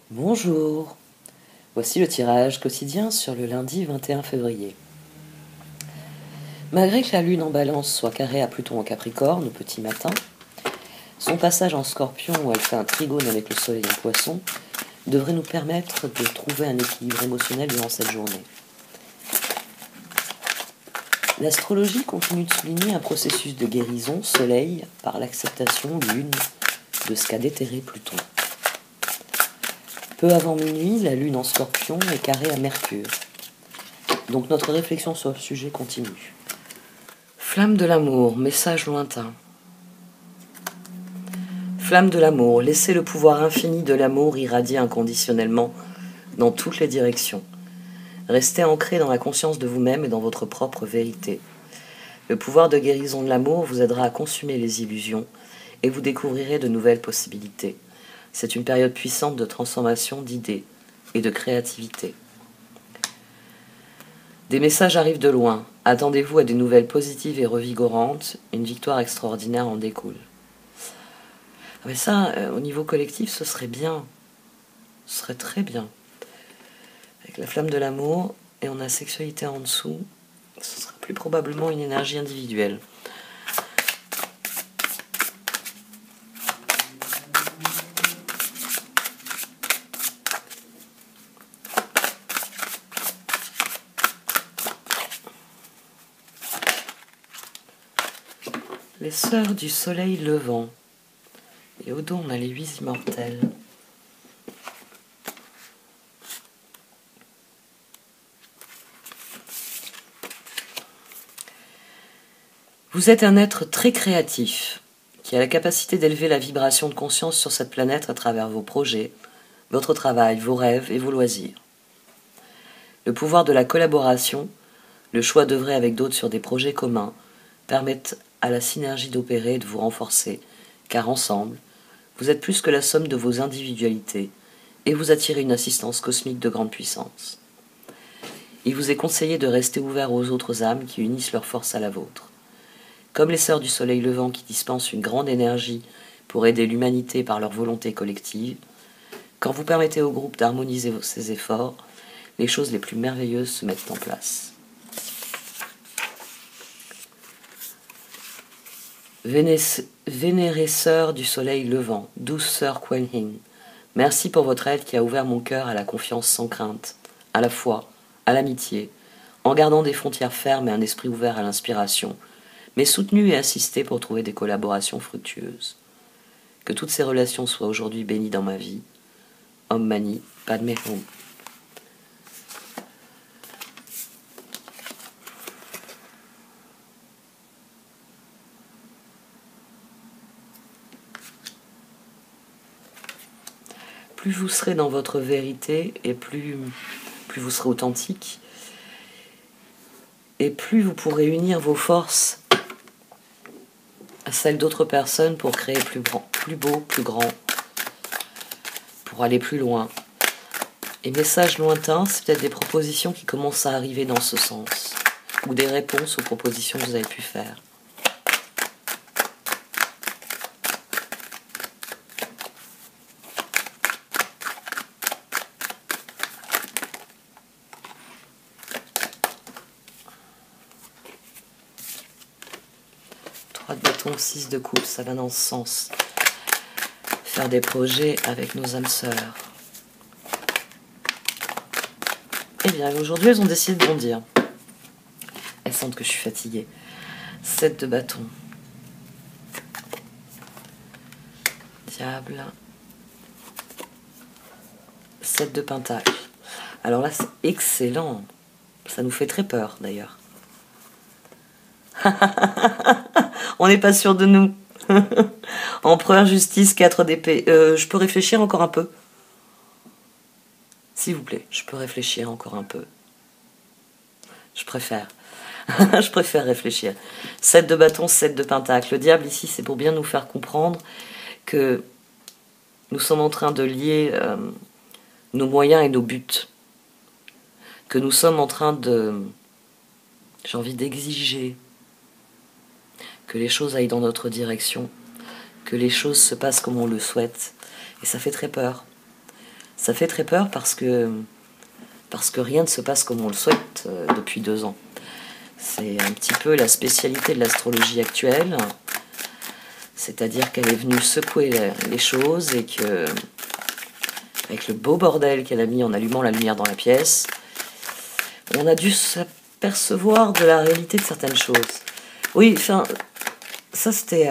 Bonjour, voici le tirage quotidien sur le lundi 21 février. Malgré que la lune en balance soit carrée à Pluton en Capricorne au petit matin, son passage en Scorpion où elle fait un trigone avec le soleil en Poisson devrait nous permettre de trouver un équilibre émotionnel durant cette journée. L'astrologie continue de souligner un processus de guérison soleil par l'acceptation lune de ce qu'a déterré Pluton. Peu avant minuit, la lune en Scorpion est carrée à Mercure. Donc notre réflexion sur le sujet continue. Flamme de l'amour, message lointain. Flamme de l'amour, laissez le pouvoir infini de l'amour irradier inconditionnellement dans toutes les directions. Restez ancré dans la conscience de vous-même et dans votre propre vérité. Le pouvoir de guérison de l'amour vous aidera à consumer les illusions et vous découvrirez de nouvelles possibilités. C'est une période puissante de transformation d'idées et de créativité. Des messages arrivent de loin. Attendez-vous à des nouvelles positives et revigorantes. Une victoire extraordinaire en découle. Mais ça, au niveau collectif, ce serait bien. Ce serait très bien. Avec la flamme de l'amour, et on a sexualité en dessous, ce sera plus probablement une énergie individuelle. Les sœurs du soleil levant. Et au dos, on a les 8 immortels. Vous êtes un être très créatif, qui a la capacité d'élever la vibration de conscience sur cette planète à travers vos projets, votre travail, vos rêves et vos loisirs. Le pouvoir de la collaboration, le choix d'œuvrer avec d'autres sur des projets communs, permettent à la synergie d'opérer et de vous renforcer, car ensemble, vous êtes plus que la somme de vos individualités et vous attirez une assistance cosmique de grande puissance. Il vous est conseillé de rester ouvert aux autres âmes qui unissent leur force à la vôtre. Comme les sœurs du soleil levant qui dispensent une grande énergie pour aider l'humanité par leur volonté collective, quand vous permettez au groupe d'harmoniser ses efforts, les choses les plus merveilleuses se mettent en place. Vénérée sœur du soleil levant, douce sœur Kuan Yin, merci pour votre aide qui a ouvert mon cœur à la confiance sans crainte, à la foi, à l'amitié, en gardant des frontières fermes et un esprit ouvert à l'inspiration, mais soutenu et assisté pour trouver des collaborations fructueuses. Que toutes ces relations soient aujourd'hui bénies dans ma vie. Om Mani Padme Hum. Plus vous serez dans votre vérité et plus vous serez authentique et plus vous pourrez unir vos forces à celles d'autres personnes pour créer plus beau, plus grand, pour aller plus loin. Et messages lointains, c'est peut-être des propositions qui commencent à arriver dans ce sens, ou des réponses aux propositions que vous avez pu faire. De bâton, 6 de coupe, ça va dans ce sens. Faire des projets avec nos âmes sœurs. Eh bien, aujourd'hui, elles ont décidé de bondir. Elles sentent que je suis fatiguée. 7 de bâton. Diable. 7 de pentacle. Alors là, c'est excellent. Ça nous fait très peur, d'ailleurs. On n'est pas sûr de nous. Empereur, justice, 4 d'épée. Je peux réfléchir encore un peu? S'il vous plaît, je peux réfléchir encore un peu. Je préfère. Je préfère réfléchir. 7 de bâton, 7 de pentacle. Le diable, ici, c'est pour bien nous faire comprendre que nous sommes en train de lier nos moyens et nos buts. Que nous sommes en train de... J'ai envie d'exiger que les choses aillent dans notre direction, que les choses se passent comme on le souhaite. Et ça fait très peur. Ça fait très peur parce que rien ne se passe comme on le souhaite depuis 2 ans. C'est un petit peu la spécialité de l'astrologie actuelle, c'est-à-dire qu'elle est venue secouer les choses et que, avec le beau bordel qu'elle a mis en allumant la lumière dans la pièce, on a dû s'apercevoir de la réalité de certaines choses. Oui, enfin, ça c'était...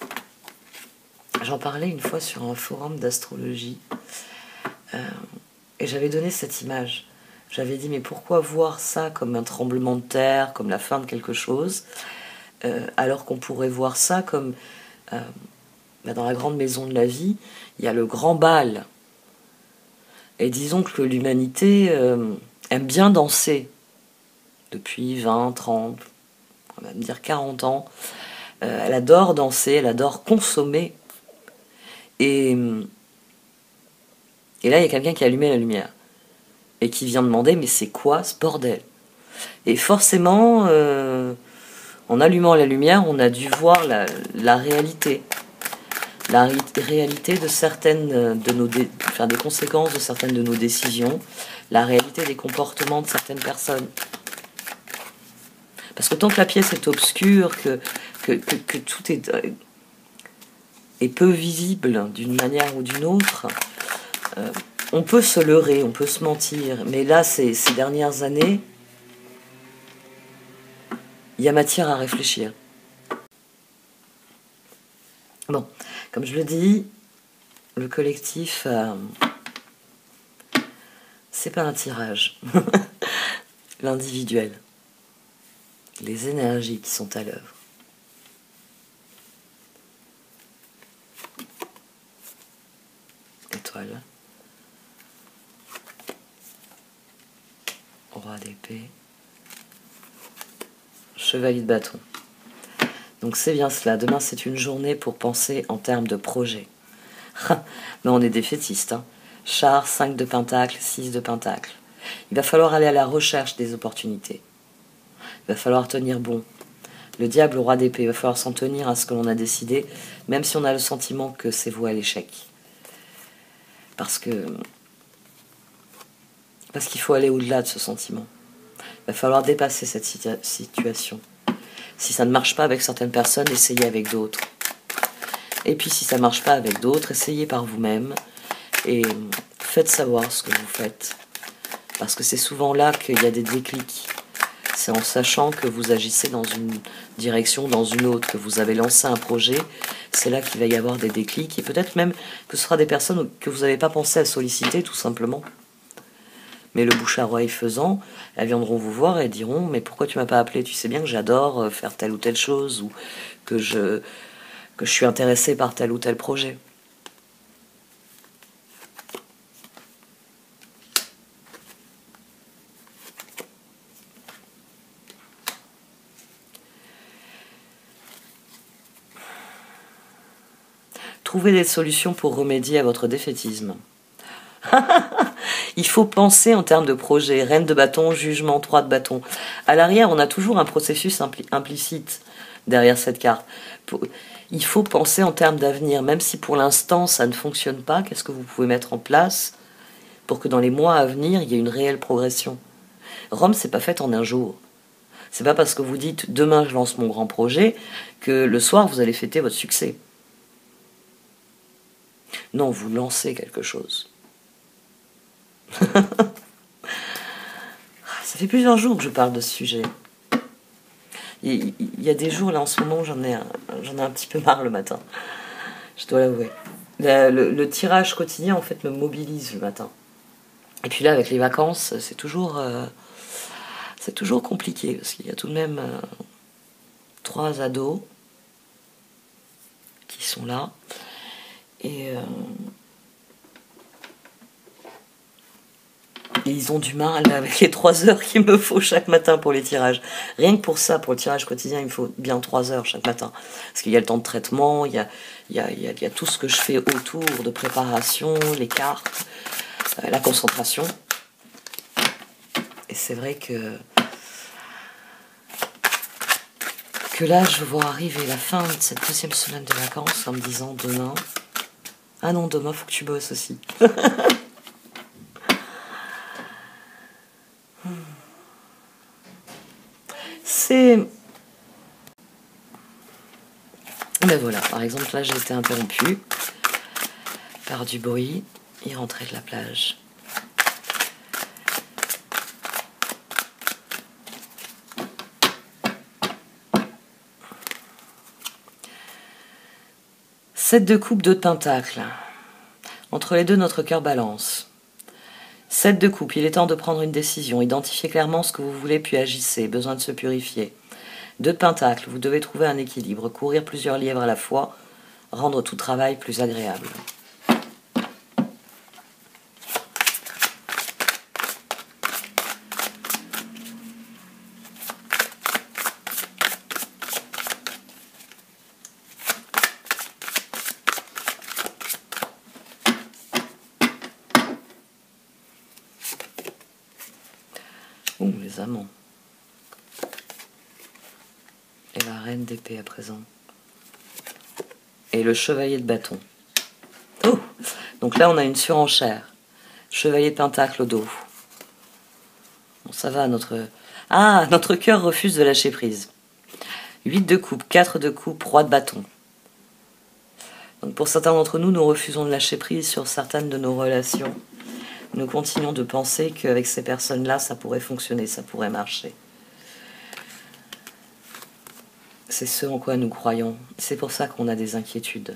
j'en parlais une fois sur un forum d'astrologie, et j'avais donné cette image. J'avais dit, mais pourquoi voir ça comme un tremblement de terre, comme la fin de quelque chose, alors qu'on pourrait voir ça comme, dans la grande maison de la vie, il y a le grand bal. Et disons que l'humanité aime bien danser depuis 20, 30, on va me dire 40 ans. Elle adore danser, elle adore consommer. Et là, il y a quelqu'un qui a allumé la lumière et qui vient demander, mais c'est quoi ce bordel? Et forcément, en allumant la lumière, on a dû voir la réalité. La réalité de certaines des conséquences de certaines de nos décisions, la réalité des comportements de certaines personnes. Parce que tant que la pièce est obscure, que tout est peu visible d'une manière ou d'une autre, on peut se leurrer, on peut se mentir. Mais là, ces dernières années, il y a matière à réfléchir. Bon, comme je le dis, le collectif, c'est pas un tirage. L'individuel. Les énergies qui sont à l'œuvre. Étoile. Roi d'épée. Chevalier de bâton. Donc c'est bien cela. Demain, c'est une journée pour penser en termes de projet. Mais on est défaitistes. Hein. Char, 5 de pentacle, 6 de pentacle. Il va falloir aller à la recherche des opportunités. Il va falloir tenir bon. Le diable, roi d'épée, il va falloir s'en tenir à ce que l'on a décidé, même si on a le sentiment que c'est voué à l'échec. Parce qu'il faut aller au-delà de ce sentiment. Il va falloir dépasser cette situation. Si ça ne marche pas avec certaines personnes, essayez avec d'autres. Et puis si ça ne marche pas avec d'autres, essayez par vous-même et faites savoir ce que vous faites. Parce que c'est souvent là qu'il y a des déclics. C'est en sachant que vous agissez dans une direction, dans une autre, que vous avez lancé un projet, c'est là qu'il va y avoir des déclics. Et peut-être même que ce sera des personnes que vous n'avez pas pensé à solliciter, tout simplement. Mais le bouche à oreille faisant, elles viendront vous voir et diront « Mais pourquoi tu m'as pas appelé? Tu sais bien que j'adore faire telle ou telle chose ou que je suis intéressée par tel ou tel projet. » Trouvez des solutions pour remédier à votre défaitisme. Il faut penser en termes de projet. Reine de bâton, jugement, 3 de bâton. À l'arrière, on a toujours un processus implicite derrière cette carte. Il faut penser en termes d'avenir. Même si pour l'instant, ça ne fonctionne pas, qu'est-ce que vous pouvez mettre en place pour que dans les mois à venir, il y ait une réelle progression? Rome, c'est pas fait en un jour. C'est pas parce que vous dites « demain, je lance mon grand projet » que le soir, vous allez fêter votre succès. Non, vous lancez quelque chose. Ça fait plusieurs jours que je parle de ce sujet. Il y a des jours, là, en ce moment, j'en ai un petit peu marre le matin. Je dois l'avouer. Le tirage quotidien, en fait, me mobilise le matin. Et puis là, avec les vacances, c'est toujours compliqué, parce qu'il y a tout de même 3 ados qui sont là. Et ils ont du mal avec les 3 heures qu'il me faut chaque matin pour les tirages. Rien que pour ça, pour le tirage quotidien, il me faut bien 3 heures chaque matin. Parce qu'il y a le temps de traitement, il y a tout ce que je fais autour de préparation, les cartes, la concentration. Et c'est vrai que là, je vois arriver la fin de cette 2e semaine de vacances en me disant demain... Ah non, demain, faut que tu bosses aussi. Mais voilà, par exemple, là, j'ai été interrompue par du bruit. Il rentrait de la plage. Sept de coupe, 2 de pentacle. Entre les deux, notre cœur balance. 7 de coupe, il est temps de prendre une décision. Identifiez clairement ce que vous voulez, puis agissez. Besoin de se purifier. 2 de pentacle, vous devez trouver un équilibre. Courir plusieurs lièvres à la fois. Rendre tout travail plus agréable. Ouh, les amants. Et la reine d'épée à présent. Et le chevalier de bâton. Oh! Donc là, on a une surenchère. Chevalier de pentacle au dos. Bon, ça va, notre cœur refuse de lâcher prise. 8 de coupe, 4 de coupe, roi de bâton. Donc pour certains d'entre nous, nous refusons de lâcher prise sur certaines de nos relations. Nous continuons de penser qu'avec ces personnes-là, ça pourrait fonctionner, ça pourrait marcher. C'est ce en quoi nous croyons. C'est pour ça qu'on a des inquiétudes.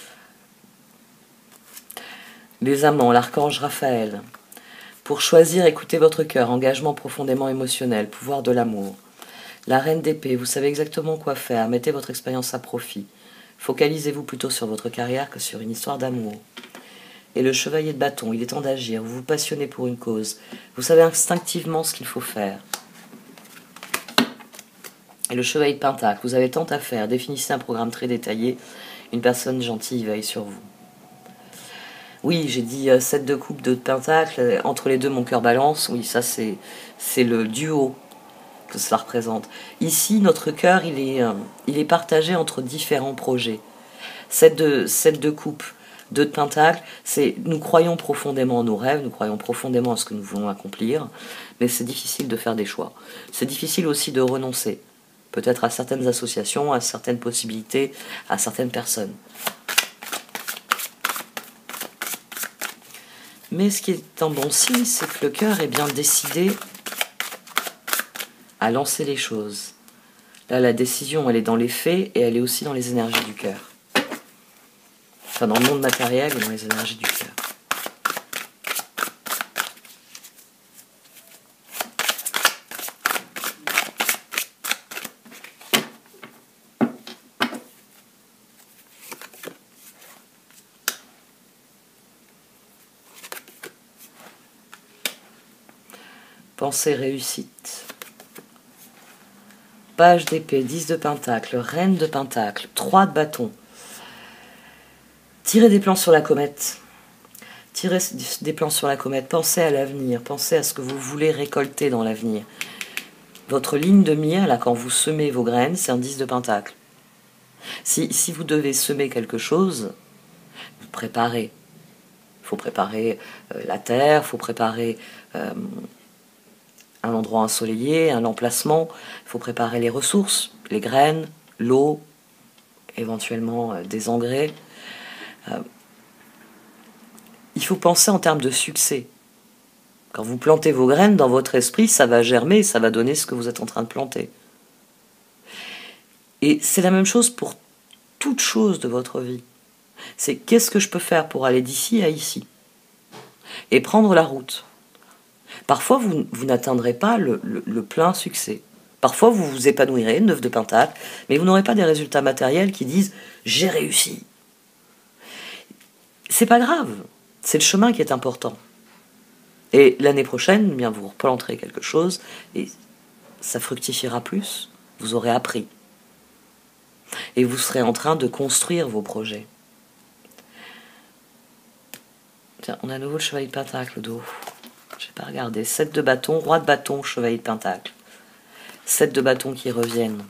Les amants, l'archange Raphaël. Pour choisir, écoutez votre cœur, engagement profondément émotionnel, pouvoir de l'amour. La reine d'épée, vous savez exactement quoi faire, mettez votre expérience à profit. Focalisez-vous plutôt sur votre carrière que sur une histoire d'amour. Et le chevalier de bâton, il est temps d'agir, vous vous passionnez pour une cause, vous savez instinctivement ce qu'il faut faire. Et le chevalier de pentacle, vous avez tant à faire, définissez un programme très détaillé, une personne gentille veille sur vous. Oui, j'ai dit 7 de coupe, 2 de pentacle, entre les deux mon cœur balance, oui ça c'est le duo que cela représente. Ici, notre cœur, il est partagé entre différents projets. 7 de coupe, 2 de pentacle, nous croyons profondément en nos rêves, nous croyons profondément à ce que nous voulons accomplir, mais c'est difficile de faire des choix. C'est difficile aussi de renoncer, peut-être à certaines associations, à certaines possibilités, à certaines personnes. Mais ce qui est un bon signe, c'est que le cœur est bien décidé à lancer les choses. Là, la décision, elle est dans les faits et elle est aussi dans les énergies du cœur. Enfin, dans le monde matériel et dans les énergies du cœur. Pensée réussite. Page d'épée, 10 de pentacle, reine de pentacle, 3 de bâton. Tirez des plans sur la comète. Tirez des plans sur la comète. Pensez à l'avenir. Pensez à ce que vous voulez récolter dans l'avenir. Votre ligne de mire, là, quand vous semez vos graines, c'est un 10 de pentacle. Si vous devez semer quelque chose, vous préparez. Il faut préparer la terre, il faut préparer un endroit ensoleillé, un emplacement, il faut préparer les ressources, les graines, l'eau, éventuellement des engrais. Il faut penser en termes de succès. Quand vous plantez vos graines dans votre esprit, ça va germer, ça va donner ce que vous êtes en train de planter. Et c'est la même chose pour toute chose de votre vie. C'est qu'est-ce que je peux faire pour aller d'ici à ici et prendre la route. Parfois, vous n'atteindrez pas le plein succès. Parfois, vous vous épanouirez, 9 de pentacle, mais vous n'aurez pas des résultats matériels qui disent « j'ai réussi ». C'est pas grave, c'est le chemin qui est important. Et l'année prochaine, eh bien, vous replanterez quelque chose et ça fructifiera plus, vous aurez appris. Et vous serez en train de construire vos projets. Tiens, on a à nouveau le chevalier de pentacle au dos. Je n'ai pas regardé. 7 de bâton, roi de bâton, chevalier de pentacle. 7 de bâton qui reviennent.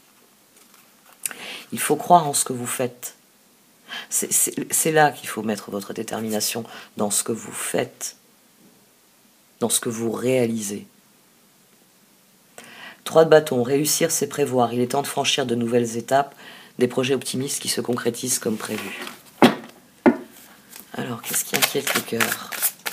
Il faut croire en ce que vous faites. C'est là qu'il faut mettre votre détermination, dans ce que vous faites, dans ce que vous réalisez. 3 de bâton, réussir c'est prévoir. Il est temps de franchir de nouvelles étapes, des projets optimistes qui se concrétisent comme prévu. Alors, qu'est-ce qui inquiète le cœur?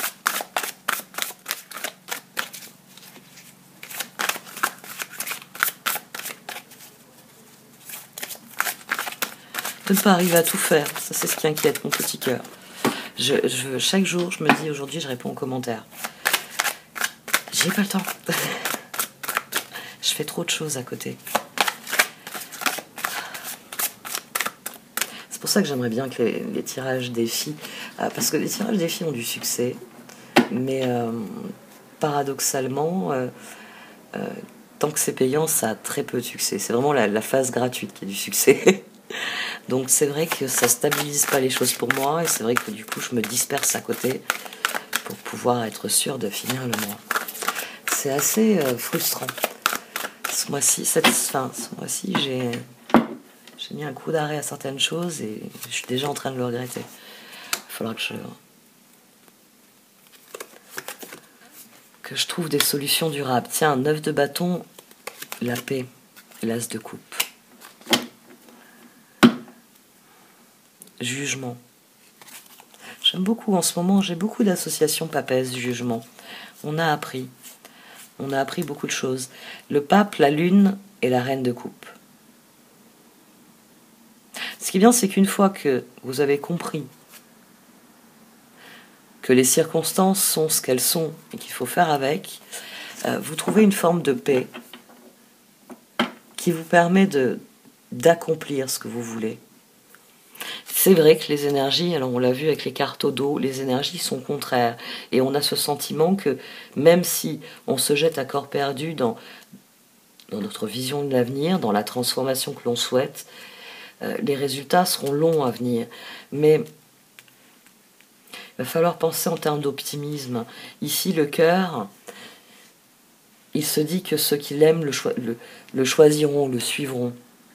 De ne pas arriver à tout faire, ça c'est ce qui inquiète mon petit cœur. Chaque jour, je me dis, aujourd'hui, je réponds aux commentaires. J'ai pas le temps. Je fais trop de choses à côté. C'est pour ça que j'aimerais bien que les tirages défis, parce que les tirages défis ont du succès, mais paradoxalement, tant que c'est payant, ça a très peu de succès. C'est vraiment la phase gratuite qui a du succès. Donc c'est vrai que ça stabilise pas les choses pour moi, et c'est vrai que du coup je me disperse à côté pour pouvoir être sûr de finir le mois. C'est assez frustrant. Ce mois-ci, j'ai mis un coup d'arrêt à certaines choses et je suis déjà en train de le regretter. Il va falloir que je trouve des solutions durables. Tiens, 9 de bâton, la paix, l'as de coupe. Jugement. J'aime beaucoup en ce moment, j'ai beaucoup d'associations papaises du jugement. On a appris beaucoup de choses. Le pape, la lune et la reine de coupe. Ce qui est bien, c'est qu'une fois que vous avez compris que les circonstances sont ce qu'elles sont et qu'il faut faire avec, vous trouvez une forme de paix qui vous permet d'accomplir ce que vous voulez. C'est vrai que les énergies, alors on l'a vu avec les cartes au dos, les énergies sont contraires. Et on a ce sentiment que même si on se jette à corps perdu dans notre vision de l'avenir, dans la transformation que l'on souhaite, les résultats seront longs à venir. Mais il va falloir penser en termes d'optimisme. Ici, le cœur, il se dit que ceux qui l'aiment le choisiront, le suivront.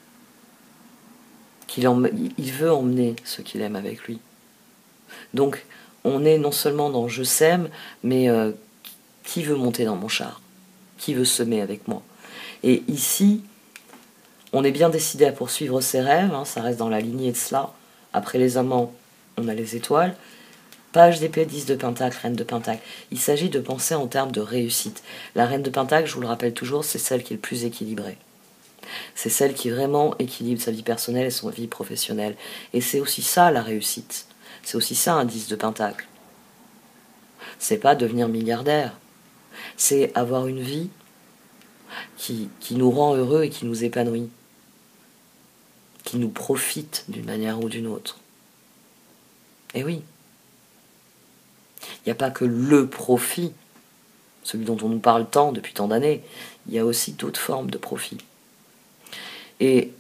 Il veut emmener ceux qu'il aime avec lui. Donc, on est non seulement dans je sème, mais qui veut monter dans mon char? Qui veut semer avec moi? Et ici, on est bien décidé à poursuivre ses rêves, hein, ça reste dans la lignée de cela. Après les amants, on a les étoiles. Page d'épée, 10 de pentacle, reine de pentacle. Il s'agit de penser en termes de réussite. La reine de pentacle, je vous le rappelle toujours, c'est celle qui est le plus équilibrée. C'est celle qui vraiment équilibre sa vie personnelle et son vie professionnelle. Et c'est aussi ça la réussite. C'est aussi ça un 10 de pentacle. C'est pas devenir milliardaire. C'est avoir une vie qui nous rend heureux et qui nous épanouit. Qui nous profite d'une manière ou d'une autre. Et oui. Il n'y a pas que le profit, celui dont on nous parle tant depuis tant d'années. Il y a aussi d'autres formes de profit. Et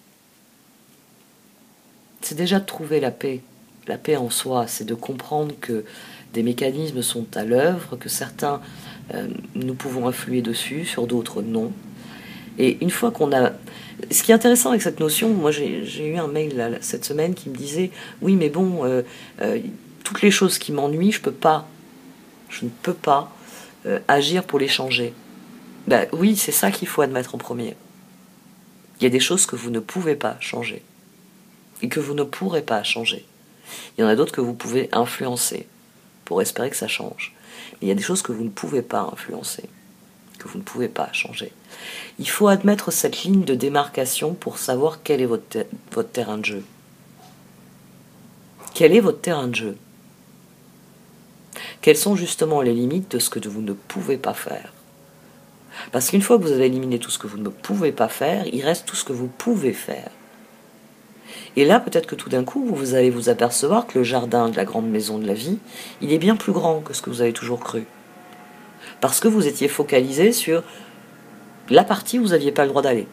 c'est déjà de trouver la paix. La paix en soi, c'est de comprendre que des mécanismes sont à l'œuvre, que certains, nous pouvons influer dessus, sur d'autres non. Et une fois qu'on a... Ce qui est intéressant avec cette notion, moi j'ai eu un mail là, cette semaine qui me disait « Oui, mais bon, toutes les choses qui m'ennuient, je ne peux pas agir pour les changer. » Ben oui, c'est ça qu'il faut admettre en premier. Il y a des choses que vous ne pouvez pas changer et que vous ne pourrez pas changer. Il y en a d'autres que vous pouvez influencer pour espérer que ça change. Mais il y a des choses que vous ne pouvez pas influencer, que vous ne pouvez pas changer. Il faut admettre cette ligne de démarcation pour savoir quel est votre terrain de jeu. Quel est votre terrain de jeu? Quelles sont justement les limites de ce que vous ne pouvez pas faire? Parce qu'une fois que vous avez éliminé tout ce que vous ne pouvez pas faire, il reste tout ce que vous pouvez faire. Et là, peut-être que tout d'un coup, vous allez vous apercevoir que le jardin de la grande maison de la vie, il est bien plus grand que ce que vous avez toujours cru. Parce que vous étiez focalisé sur la partie où vous n'aviez pas le droit d'aller.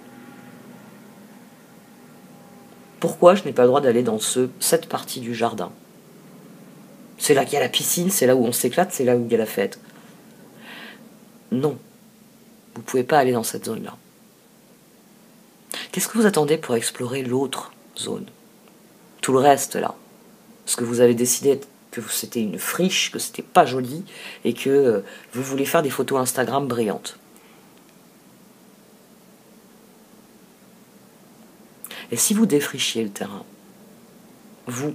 Pourquoi je n'ai pas le droit d'aller dans cette partie du jardin? C'est là qu'il y a la piscine, c'est là où on s'éclate, c'est là où il y a la fête. Non. Vous ne pouvez pas aller dans cette zone-là. Qu'est-ce que vous attendez pour explorer l'autre zone? Tout le reste, là. Parce que vous avez décidé que c'était une friche, que c'était pas joli, et que vous voulez faire des photos Instagram brillantes. Et si vous défrichiez le terrain, vous,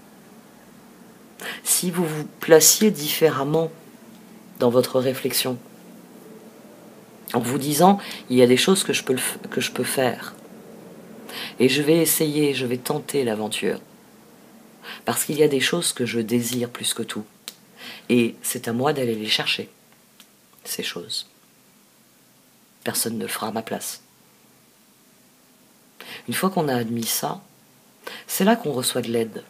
si vous vous placiez différemment dans votre réflexion, en vous disant, il y a des choses que je peux faire, et je vais essayer, je vais tenter l'aventure, parce qu'il y a des choses que je désire plus que tout, et c'est à moi d'aller les chercher, ces choses. Personne ne le fera à ma place. Une fois qu'on a admis ça, c'est là qu'on reçoit de l'aide.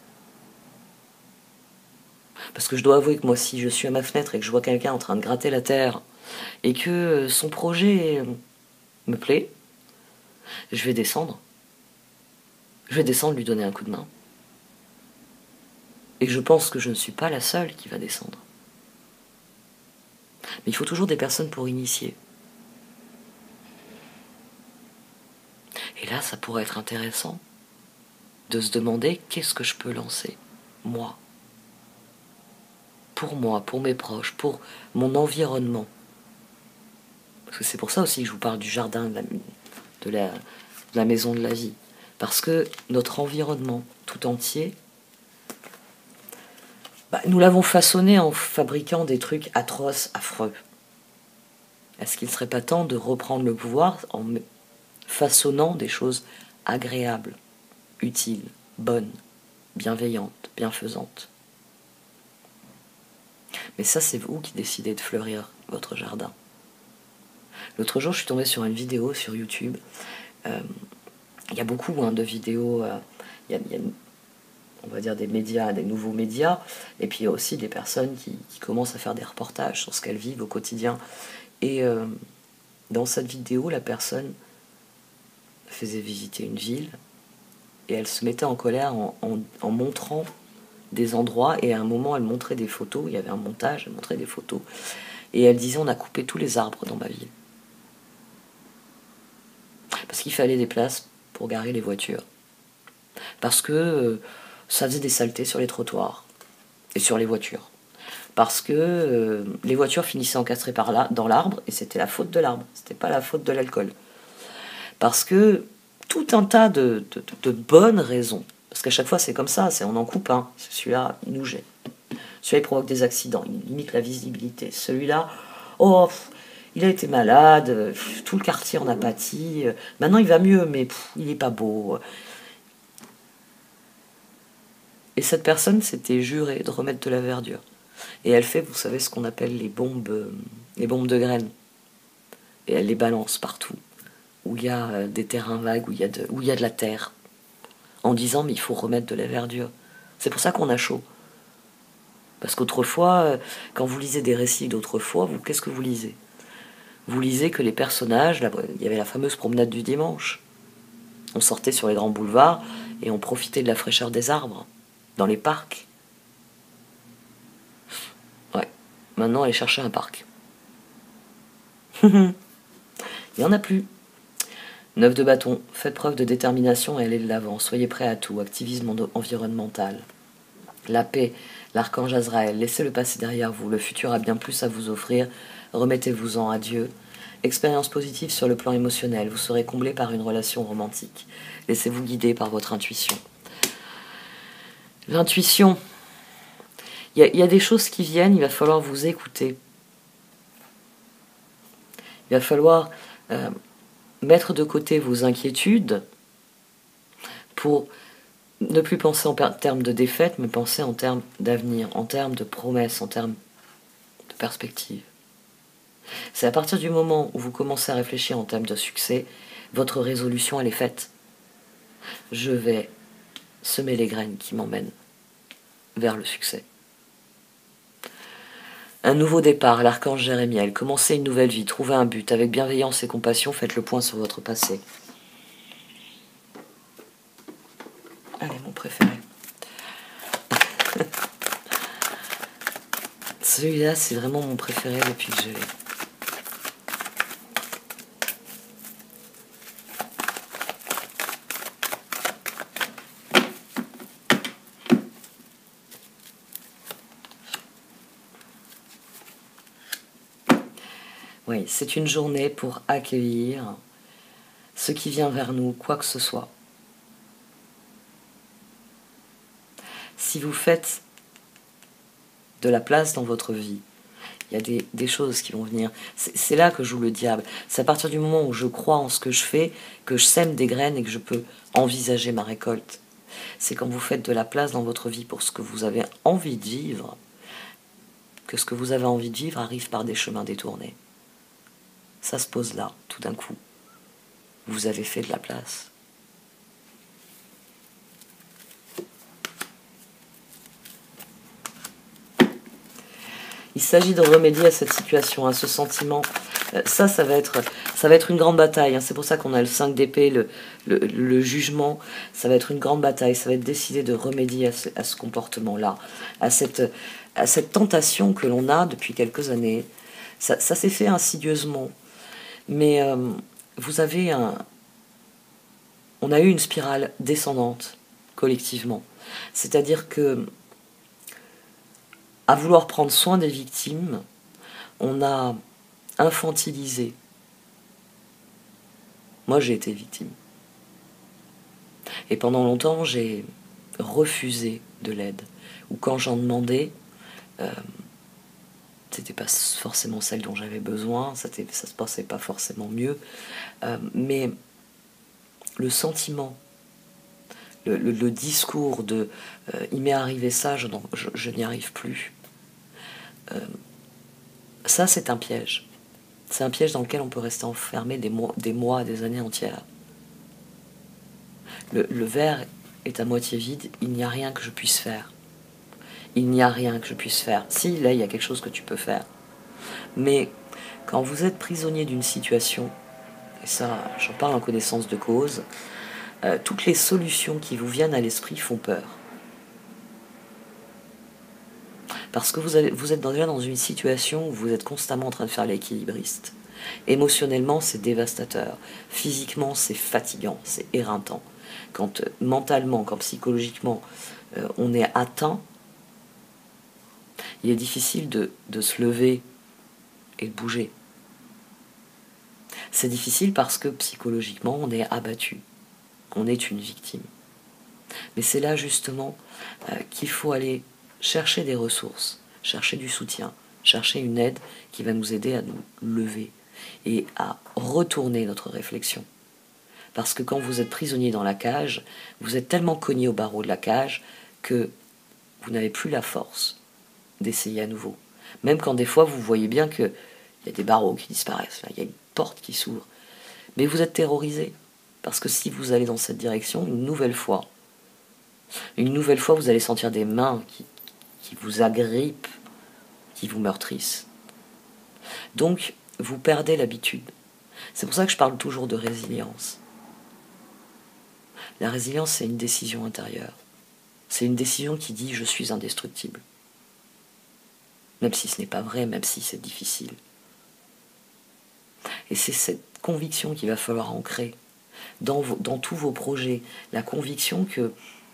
Parce que je dois avouer que moi, si je suis à ma fenêtre et que je vois quelqu'un en train de gratter la terre et que son projet me plaît, je vais descendre. Je vais descendre lui donner un coup de main. Et je pense que je ne suis pas la seule qui va descendre. Mais il faut toujours des personnes pour initier. Et là, ça pourrait être intéressant de se demander qu'est-ce que je peux lancer, moi, pour mes proches, pour mon environnement. Parce que c'est pour ça aussi que je vous parle du jardin, de la maison de la vie. Parce que notre environnement tout entier, nous l'avons façonné en fabriquant des trucs atroces, affreux. Est-ce qu'il ne serait pas temps de reprendre le pouvoir en façonnant des choses agréables, utiles, bonnes, bienveillantes, bienfaisantes? Mais ça, c'est vous qui décidez de fleurir votre jardin. L'autre jour, je suis tombée sur une vidéo sur YouTube. Il y a beaucoup de vidéos, il y a on va dire des médias, des nouveaux médias, et puis il y a aussi des personnes qui commencent à faire des reportages sur ce qu'elles vivent au quotidien. Et dans cette vidéo, la personne faisait visiter une ville, et elle se mettait en colère en montrant des endroits, et à un moment elle montrait des photos, il y avait un montage, elle montrait des photos, et elle disait: on a coupé tous les arbres dans ma ville. Parce qu'il fallait des places pour garer les voitures. Parce que ça faisait des saletés sur les trottoirs et sur les voitures. Parce que les voitures finissaient encastrées dans l'arbre, et c'était la faute de l'arbre, c'était pas la faute de l'alcool. Parce que tout un tas de bonnes raisons. Parce qu'à chaque fois c'est comme ça, on en coupe un. Celui-là, il nous gêne. Celui-là, il provoque des accidents, il limite la visibilité. Celui-là, il a été malade, tout le quartier en a pâti. Maintenant il va mieux, mais il n'est pas beau. Et cette personne s'était jurée de remettre de la verdure. Et elle fait, vous savez, ce qu'on appelle les bombes de graines. Et elle les balance partout, où il y a des terrains vagues, où il y a de la terre, en disant: mais il faut remettre de la verdure. C'est pour ça qu'on a chaud. Parce qu'autrefois, quand vous lisez des récits d'autrefois, qu'est-ce que vous lisez? Vous lisez que les personnages, il y avait la fameuse promenade du dimanche. On sortait sur les grands boulevards et on profitait de la fraîcheur des arbres, dans les parcs. Ouais, maintenant aller chercher un parc. Il n'y en a plus. 9 de bâton, faites preuve de détermination et allez de l'avant. Soyez prêts à tout. Activisme environnemental. La paix, l'archange Azraël, laissez-le passer derrière vous. Le futur a bien plus à vous offrir. Remettez-vous-en à Dieu. Expérience positive sur le plan émotionnel. Vous serez comblé par une relation romantique. Laissez-vous guider par votre intuition. L'intuition. Il y a des choses qui viennent, il va falloir vous écouter. Il va falloir mettre de côté vos inquiétudes pour ne plus penser en termes de défaite, mais penser en termes d'avenir, en termes de promesses, en termes de perspective. C'est à partir du moment où vous commencez à réfléchir en termes de succès, votre résolution, elle est faite. Je vais semer les graines qui m'emmènent vers le succès. Un nouveau départ, l'archange Jérémiel. Commencez une nouvelle vie, trouvez un but. Avec bienveillance et compassion, faites le point sur votre passé. Allez, mon préféré. Celui-là, c'est vraiment mon préféré depuis que je l'ai. Oui, c'est une journée pour accueillir ce qui vient vers nous, quoi que ce soit. si vous faites de la place dans votre vie, il y a des choses qui vont venir. C'est là que joue le diable. C'est à partir du moment où je crois en ce que je fais, que je sème des graines et que je peux envisager ma récolte. C'est quand vous faites de la place dans votre vie pour ce que vous avez envie de vivre, que ce que vous avez envie de vivre arrive par des chemins détournés. Ça se pose là, tout d'un coup. Vous avez fait de la place. Il s'agit de remédier à cette situation, à ce sentiment. Ça va être une grande bataille. Hein. C'est pour ça qu'on a le 5 d'épée, le jugement. Ça va être une grande bataille. Ça va être décidé de remédier à ce comportement-là, à cette tentation que l'on a depuis quelques années. Ça s'est fait insidieusement. Mais on a eu une spirale descendante, collectivement. C'est-à-dire que à vouloir prendre soin des victimes, on a infantilisé. Moi, j'ai été victime. Et pendant longtemps, j'ai refusé de l'aide. Ou quand j'en demandais, c'était pas forcément celle dont j'avais besoin, ça se passait pas forcément mieux. Mais le sentiment, le discours de il m'est arrivé ça, je n'y arrive plus. Ça, c'est un piège. C'est un piège dans lequel on peut rester enfermé des mois, des années entières. Le verre est à moitié vide, il n'y a rien que je puisse faire. Il n'y a rien que je puisse faire. Si, là, il y a quelque chose que tu peux faire. Mais quand vous êtes prisonnier d'une situation, et ça, j'en parle en connaissance de cause, toutes les solutions qui vous viennent à l'esprit font peur. Parce que vous êtes déjà dans une situation où vous êtes constamment en train de faire l'équilibriste. Émotionnellement, c'est dévastateur. Physiquement, c'est fatigant, c'est éreintant. Quand mentalement, quand psychologiquement, on est atteint, il est difficile de se lever et de bouger. C'est difficile parce que psychologiquement, on est abattu. On est une victime. Mais c'est là justement qu'il faut aller chercher des ressources, chercher du soutien, chercher une aide qui va nous aider à nous lever et à retourner notre réflexion. Parce que quand vous êtes prisonnier dans la cage, vous êtes tellement cogné au barreau de la cage que vous n'avez plus la force d'essayer à nouveau. Même quand des fois vous voyez bien qu'il y a des barreaux qui disparaissent, là, il y a une porte qui s'ouvre. Mais vous êtes terrorisé. Parce que si vous allez dans cette direction, une nouvelle fois, vous allez sentir des mains qui vous agrippent, qui vous meurtrissent. Donc, vous perdez l'habitude. C'est pour ça que je parle toujours de résilience. La résilience, c'est une décision intérieure. C'est une décision qui dit « je suis indestructible ». Même si ce n'est pas vrai, même si c'est difficile. Et c'est cette conviction qu'il va falloir ancrer dans tous vos projets. La conviction que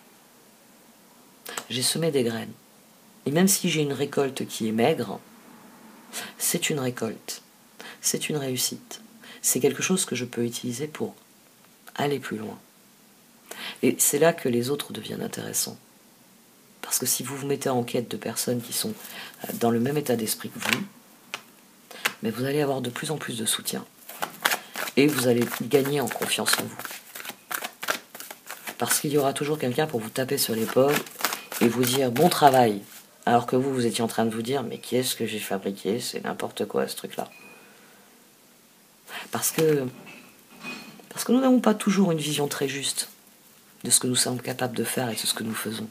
j'ai semé des graines. Et même si j'ai une récolte qui est maigre, c'est une récolte. C'est une réussite. C'est quelque chose que je peux utiliser pour aller plus loin. Et c'est là que les autres deviennent intéressants. Parce que si vous vous mettez en quête de personnes qui sont dans le même état d'esprit que vous, mais vous allez avoir de plus en plus de soutien. Et vous allez gagner en confiance en vous. Parce qu'il y aura toujours quelqu'un pour vous taper sur l'épaule et vous dire « bon travail ». Alors que vous étiez en train de vous dire « mais qu'est-ce que j'ai fabriqué? C'est n'importe quoi ce truc-là ». Parce que nous n'avons pas toujours une vision très juste de ce que nous sommes capables de faire et de ce que nous faisons.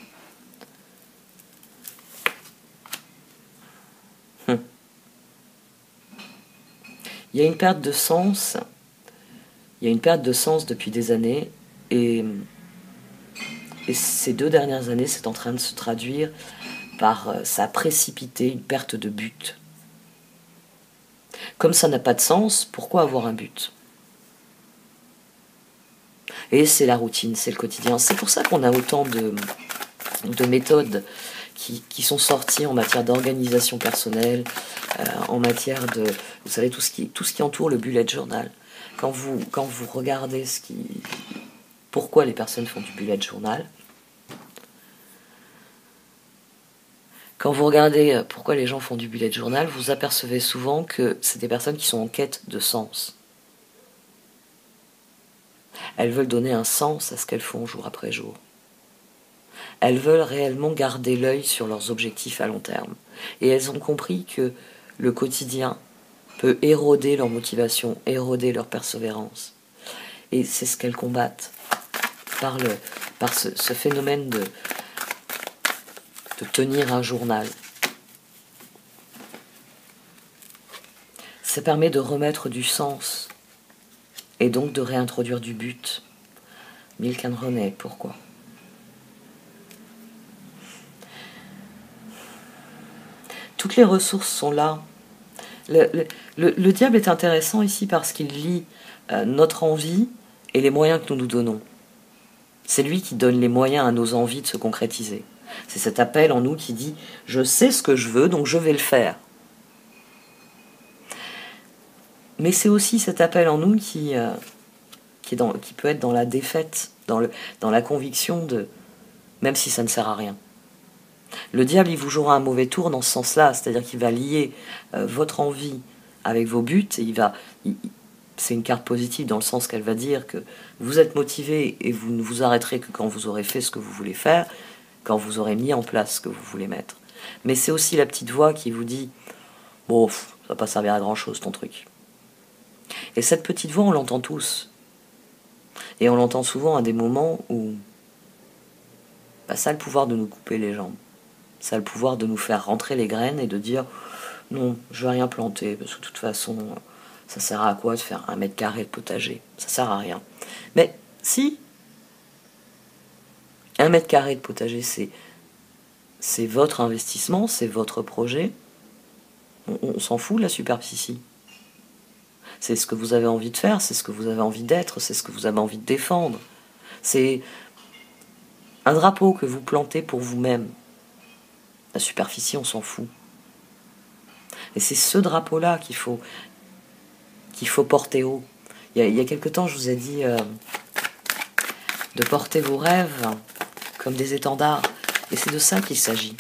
Il y a une perte de sens. Il y a une perte de sens depuis des années et ces 2 dernières années, c'est en train de se traduire par ça a précipité une perte de but. Comme ça n'a pas de sens, pourquoi avoir un but? Et c'est la routine, c'est le quotidien. C'est pour ça qu'on a autant de méthodes qui sont sorties en matière d'organisation personnelle, en matière de, vous savez, tout ce qui entoure le bullet journal. Quand vous regardez pourquoi les personnes font du bullet journal, Quand vous regardez pourquoi les gens font du bullet journal, vous apercevez souvent que c'est des personnes qui sont en quête de sens. Elles veulent donner un sens à ce qu'elles font jour après jour. Elles veulent réellement garder l'œil sur leurs objectifs à long terme. Et elles ont compris que le quotidien peut éroder leur motivation, éroder leur persévérance. Et c'est ce qu'elles combattent par ce phénomène de tenir un journal. Ça permet de remettre du sens et donc de réintroduire du but. Milk and Honey, pourquoi? Toutes les ressources sont là. Le diable est intéressant ici parce qu'il lie notre envie et les moyens que nous nous donnons. C'est lui qui donne les moyens à nos envies de se concrétiser. C'est cet appel en nous qui dit « je sais ce que je veux, donc je vais le faire ». Mais c'est aussi cet appel en nous qui peut être dans la défaite, dans la conviction de « même si ça ne sert à rien ». Le diable, il vous jouera un mauvais tour dans ce sens-là, c'est-à-dire qu'il va lier votre envie avec vos buts, et c'est une carte positive dans le sens qu'elle va dire que vous êtes motivé et vous ne vous arrêterez que quand vous aurez fait ce que vous voulez faire, quand vous aurez mis en place ce que vous voulez mettre. Mais c'est aussi la petite voix qui vous dit « bon, ça va pas servir à grand-chose ton truc ». Et cette petite voix, on l'entend tous. Et on l'entend souvent à des moments où ça a le pouvoir de nous couper les jambes. Ça a le pouvoir de nous faire rentrer les graines et de dire « non, je vais rien planter, parce que de toute façon, ça sert à quoi de faire 1 mètre carré de potager? Ça sert à rien. » Mais si 1 mètre carré de potager, c'est votre investissement, c'est votre projet, on s'en fout de la superficie. C'est ce que vous avez envie de faire, c'est ce que vous avez envie d'être, c'est ce que vous avez envie de défendre. C'est un drapeau que vous plantez pour vous-même. La superficie, on s'en fout. Et c'est ce drapeau-là qu'il faut porter haut. Il y a quelque temps, je vous ai dit de porter vos rêves comme des étendards. Et c'est de ça qu'il s'agit.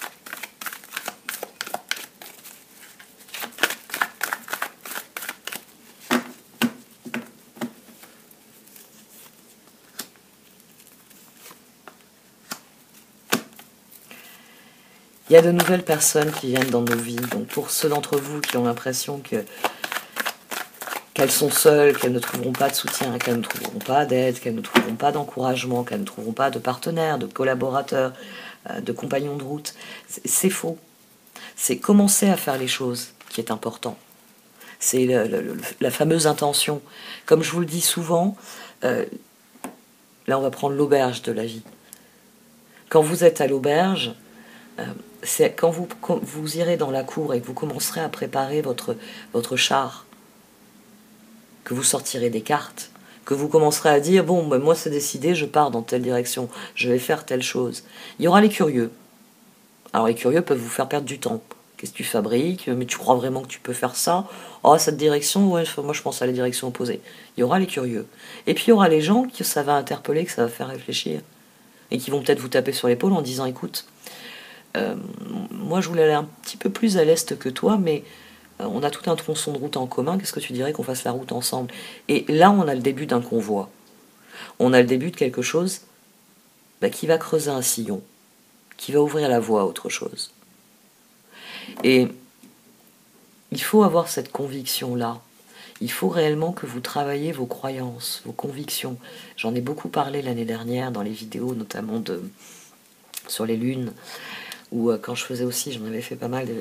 Il y a de nouvelles personnes qui viennent dans nos vies. Donc pour ceux d'entre vous qui ont l'impression qu'elles sont seules, qu'elles ne trouveront pas de soutien, qu'elles ne trouveront pas d'aide, qu'elles ne trouveront pas d'encouragement, qu'elles ne trouveront pas de partenaires, de collaborateurs, de compagnons de route, c'est faux. C'est commencer à faire les choses qui est important. C'est la fameuse intention. Comme je vous le dis souvent, là on va prendre l'auberge de la vie. Quand vous êtes à l'auberge, c'est quand vous irez dans la cour et que vous commencerez à préparer votre char, que vous sortirez des cartes, que vous commencerez à dire « bon, ben moi c'est décidé, je pars dans telle direction, je vais faire telle chose ». Il y aura les curieux. Alors les curieux peuvent vous faire perdre du temps. Qu'est-ce que tu fabriques? Mais tu crois vraiment que tu peux faire ça? Oh, cette direction, ouais, moi je pense à la direction opposée. Il y aura les curieux. Et puis il y aura les gens que ça va interpeller, que ça va faire réfléchir. Et qui vont peut-être vous taper sur l'épaule en disant « écoute, moi je voulais aller un petit peu plus à l'est que toi, mais on a tout un tronçon de route en commun, qu'est-ce que tu dirais qu'on fasse la route ensemble ?» Et là on a le début d'un convoi. On a le début de quelque chose qui va creuser un sillon, qui va ouvrir la voie à autre chose. Et il faut avoir cette conviction-là. Il faut réellement que vous travailliez vos croyances, vos convictions. J'en ai beaucoup parlé l'année dernière dans les vidéos, notamment sur les lunes, ou quand je faisais aussi, j'en avais fait pas mal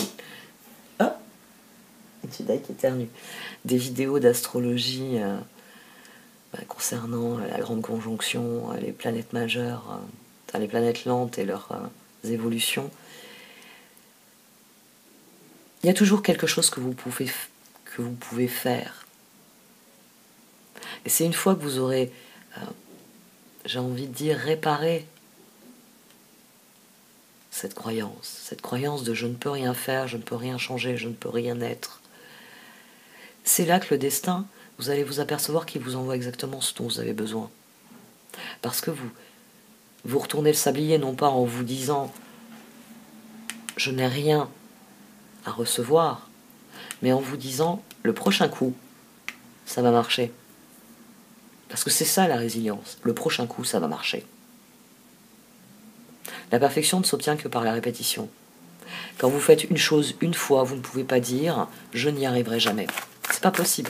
des vidéos d'astrologie concernant la grande conjonction, les planètes majeures, les planètes lentes et leurs évolutions. Il y a toujours quelque chose que vous pouvez faire. Et c'est une fois que vous aurez, j'ai envie de dire, réparé cette croyance de je ne peux rien faire, je ne peux rien changer, je ne peux rien être. C'est là que le destin, vous allez vous apercevoir qu'il vous envoie exactement ce dont vous avez besoin. Parce que vous retournez le sablier, non pas en vous disant je n'ai rien à recevoir, mais en vous disant, le prochain coup, ça va marcher. Parce que c'est ça la résilience, le prochain coup, ça va marcher. La perfection ne s'obtient que par la répétition. Quand vous faites une chose une fois, vous ne pouvez pas dire « je n'y arriverai jamais ». C'est pas possible.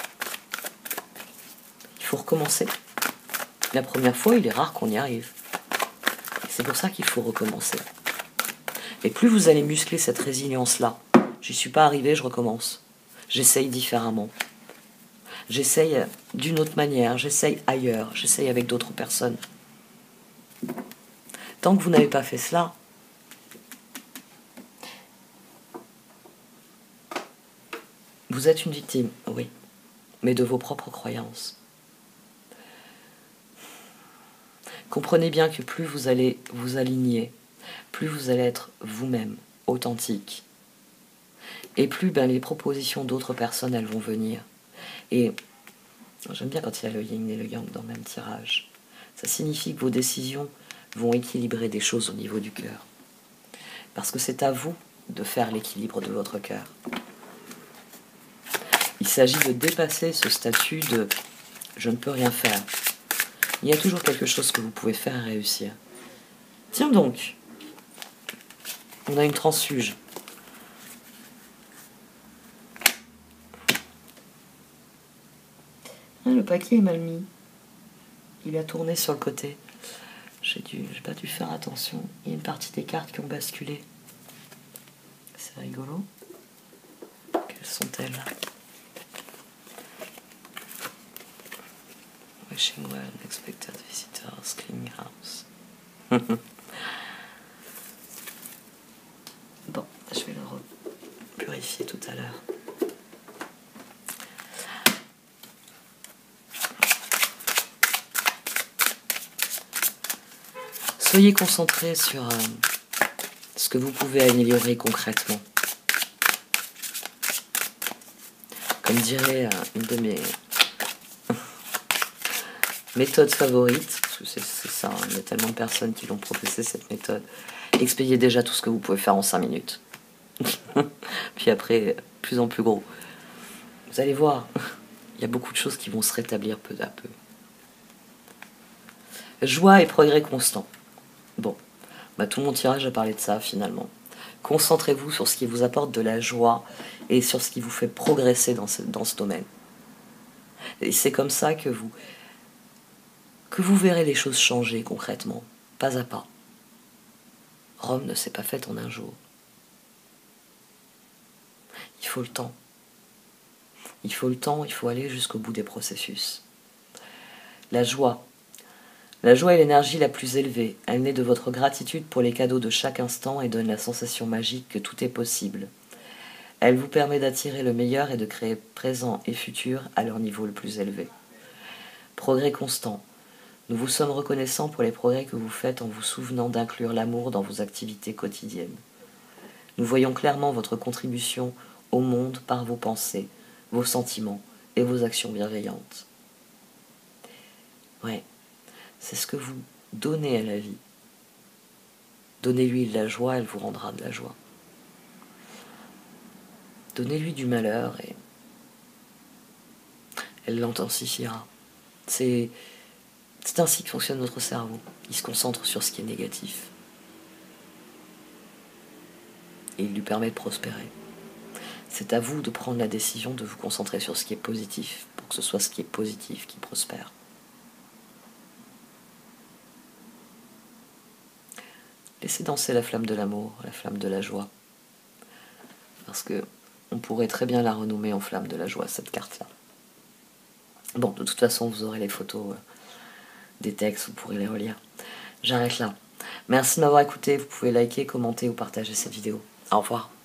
Il faut recommencer. La première fois, il est rare qu'on y arrive. C'est pour ça qu'il faut recommencer. Et plus vous allez muscler cette résilience-là, j'y suis pas arrivé, je recommence. J'essaye différemment. J'essaye d'une autre manière, j'essaye ailleurs, j'essaye avec d'autres personnes. Tant que vous n'avez pas fait cela, vous êtes une victime, oui, mais de vos propres croyances. Comprenez bien que plus vous allez vous aligner, plus vous allez être vous-même, authentique, et plus les propositions d'autres personnes, elles vont venir. Et j'aime bien quand il y a le yin et le yang dans le même tirage. Ça signifie que vos décisions vont équilibrer des choses au niveau du cœur. Parce que c'est à vous de faire l'équilibre de votre cœur. Il s'agit de dépasser ce statut de « je ne peux rien faire ». Il y a toujours quelque chose que vous pouvez faire et réussir. Tiens donc, on a une transfuge. Ah, le paquet est mal mis. Il a tourné sur le côté. J'ai pas dû faire attention. Il y a une partie des cartes qui ont basculé. C'est rigolo. Quelles sont-elles? Wishing well, unexpected visitors, cleaning house. Bon, je vais le purifier tout à l'heure. Soyez concentrés sur ce que vous pouvez améliorer concrètement. Comme dirait une de mes méthodes favorites, parce que c'est ça, il y a tellement de personnes qui l'ont professé cette méthode. Expédiez déjà tout ce que vous pouvez faire en 5 minutes. Puis après, plus en plus gros. Vous allez voir, il y a beaucoup de choses qui vont se rétablir peu à peu. Joie et progrès constant. Bon, tout mon tirage a parlé de ça finalement. Concentrez-vous sur ce qui vous apporte de la joie et sur ce qui vous fait progresser dans ce domaine. Et c'est comme ça que vous verrez les choses changer concrètement, pas à pas. Rome ne s'est pas faite en un jour. Il faut le temps. Il faut le temps, il faut aller jusqu'au bout des processus. La joie. La joie est l'énergie la plus élevée. Elle naît de votre gratitude pour les cadeaux de chaque instant et donne la sensation magique que tout est possible. Elle vous permet d'attirer le meilleur et de créer présent et futur à leur niveau le plus élevé. Progrès constant. Nous vous sommes reconnaissants pour les progrès que vous faites en vous souvenant d'inclure l'amour dans vos activités quotidiennes. Nous voyons clairement votre contribution au monde par vos pensées, vos sentiments et vos actions bienveillantes. Ouais, c'est ce que vous donnez à la vie. Donnez-lui de la joie, elle vous rendra de la joie. Donnez-lui du malheur et elle l'intensifiera. C'est ainsi que fonctionne notre cerveau. Il se concentre sur ce qui est négatif. Et il lui permet de prospérer. C'est à vous de prendre la décision de vous concentrer sur ce qui est positif, pour que ce soit ce qui est positif qui prospère. Laissez danser la flamme de l'amour, la flamme de la joie. Parce que on pourrait très bien la renommer en flamme de la joie, cette carte-là. Bon, de toute façon, vous aurez les photos des textes, vous pourrez les relire. J'arrête là. Merci de m'avoir écouté, vous pouvez liker, commenter ou partager cette vidéo. Au revoir.